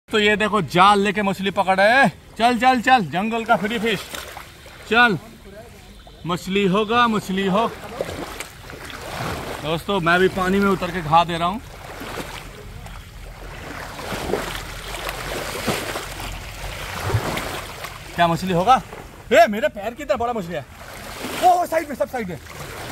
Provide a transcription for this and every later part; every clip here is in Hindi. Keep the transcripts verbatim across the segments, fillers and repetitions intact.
तो ये देखो जाल लेके मछली पकड़ है। चल चल चल, जंगल का फ्री फिश। चल मछली होगा, मछली हो। दोस्तों मैं भी पानी में उतर के खा दे रहा हूं। क्या मछली होगा? ए मेरे पैर की तरह बड़ा मछली है। ओ साइड में, सब साइड में,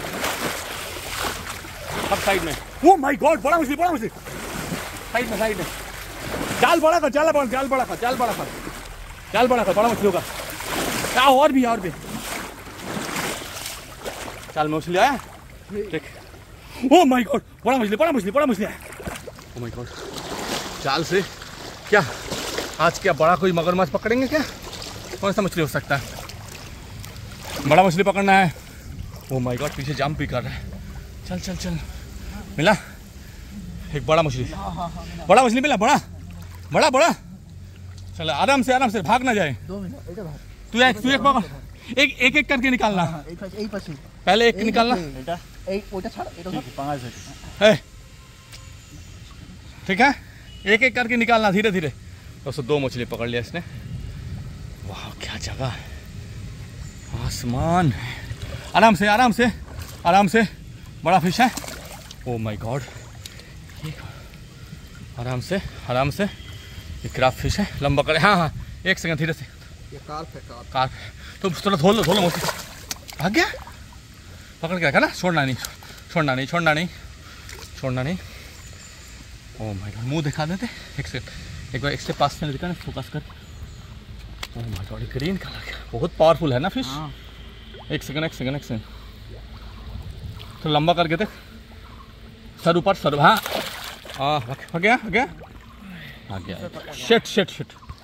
सब साइड में। ओ माय गॉड, बड़ा मछली, बड़ा मछली। साइड में, साइड में। जाल बड़ा कर, जाल बड़ा, जाल बड़ा कर, जाल बड़ा कर, जाल बड़ा कर, बड़ा मछली होगा। क्या और भी, और भी। जाल में मछली आया। देख, ओ माय गॉड, बड़ा मछली, बड़ा मछली, बड़ा मछली है। ओ माय गॉड, जाल से क्या आज क्या बड़ा कोई मगरमच्छ पकड़ेंगे क्या? कौन सा मछली हो सकता है? बड़ा मछली पकड़ना है। ओ माय गॉड, पीछे जंप भी कर रहा है। चल चल चल, मिला एक बड़ा मछली। बड़ा मछली मिला, बड़ा बड़ा बड़ा। चल आराम से, आराम से, भाग ना जाए। तू एक तू एक पकड़, एक एक एक करके निकालना। पहले एक निकालना। ठीक है, एक एक करके निकालना, धीरे धीरे। दोस्तों दो मछली पकड़ लिया इसने। वाह क्या जगह है, आसमान। आराम से, आराम से, आराम से। बड़ा फिश है। ओ माय गॉड, आराम से, आराम से। ये क्राफ्ट फिश है, लंबा करे। हाँ हाँ, एक सेकंड, धीरे से। ये कार्प है, कार्प। कार्प तो थोड़ा धो लो, धो लो मछली। भाग गया, पकड़ के रखा ना। छोड़ना नहीं, छोड़ना नहीं, छोड़ना नहीं, छोड़ना नहीं। ओ माय गॉड, मुंह दिखा देते। एक सेकंड, एक बार एक से पास में दिखा ना, फोकस कर। Oh my God, green colour का बहुत पावरफुल है ना फिश। एक सेकंड, एक सेकंड, एक सेकंड। तो लंबा करके देख, सर ऊपर, सर। हाँ हाँ, हो गया, हो गया, आ गया। Shit shit shit.